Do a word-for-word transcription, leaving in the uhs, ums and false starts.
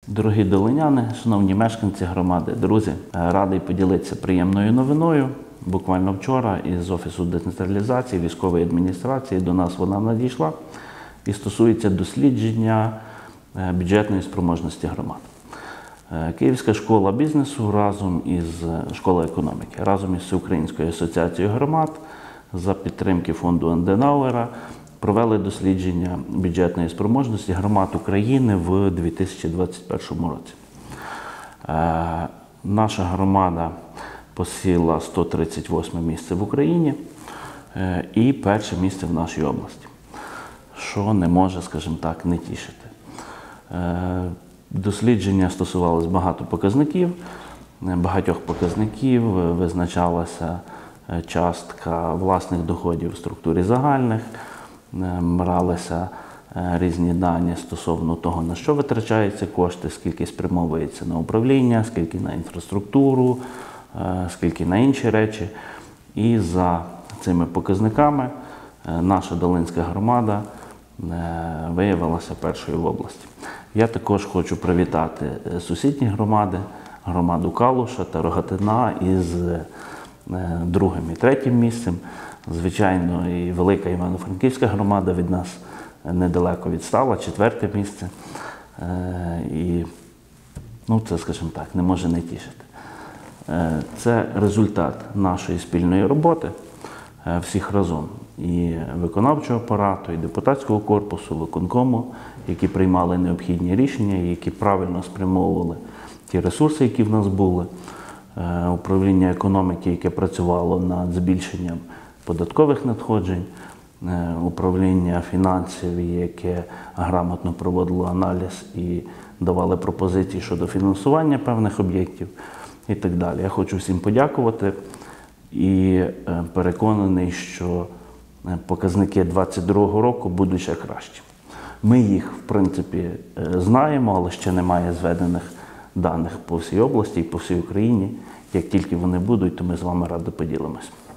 Дорогі долиняни, шановні мешканці громади, друзі, радий поділитися приємною новиною. Буквально вчора із Офісу децентралізації військової адміністрації до нас вона надійшла і стосується дослідження бюджетної спроможності громад. Київська школа бізнесу разом із школою економіки, разом із Всеукраїнською асоціацією громад за підтримки фонду Аденауера провели дослідження бюджетної спроможності громад України в дві тисячі двадцять першому році. Е, наша громада посіла сто тридцять восьме місце в Україні е, і перше місце в нашій області, що не може, скажімо так, не тішити. Е, дослідження стосувалось багато показників, багатьох показників визначалася частка власних доходів в структурі загальних, бралися різні дані стосовно того, на що витрачаються кошти, скільки спрямовується на управління, скільки на інфраструктуру, скільки на інші речі. І за цими показниками наша Долинська громада виявилася першою в області. Я також хочу привітати сусідні громади, громаду Калуша та Рогатина із другим і третім місцем. Звичайно, і велика Івано-Франківська громада від нас недалеко відстала, четверте місце. І, ну, це, скажімо так, не може не тішити. Це результат нашої спільної роботи всіх разом. І виконавчого апарату, і депутатського корпусу, виконкому, які приймали необхідні рішення, які правильно спрямовували ті ресурси, які в нас були. Управління економіки, яке працювало над збільшенням податкових надходжень, управління фінансів, яке грамотно проводило аналіз і давали пропозиції щодо фінансування певних об'єктів і так далі. Я хочу всім подякувати і переконаний, що показники двадцять другого року будуть ще кращі. Ми їх, в принципі, знаємо, але ще немає зведених даних по всій області і по всій Україні. Як тільки вони будуть, то ми з вами радо поділимось.